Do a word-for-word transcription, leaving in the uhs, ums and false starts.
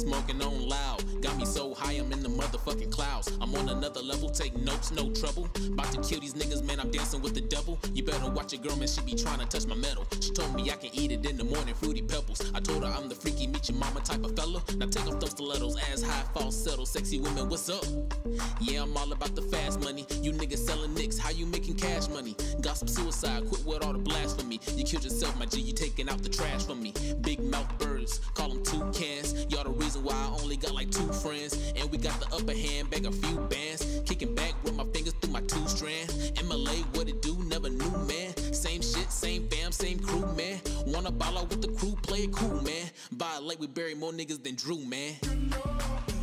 smoking on loud. Got me so high, I'm in the motherfucking clouds. I'm on another level, take notes, no trouble. About to kill these niggas, man, I'm dancing with the devil. You better watch your girl, man, she be trying to touch my metal. She told me I can eat it in the morning, fruity pebbles. I told her I'm the freaky, meet your mama type of fella. Now take off those stilettos, ass high, falsetto. Sexy women, what's up? Yeah, I'm all about the fast money. You niggas selling nicks, how you making cash money? Got some suicide, quit with all the blasphemy. You killed yourself, my G, you taking out the trash from me. Big mouth birds, call them toucans. Y'all the reason why I only got like two friends. And we got the upper hand, bag a few bands. Kicking back with my fingers through my two strand. M L A, what it do, never knew, man. Same shit, same fam, same crew, man. Wanna ball out with the crew, play it cool, man. Violate, we bury more niggas than Drew, man.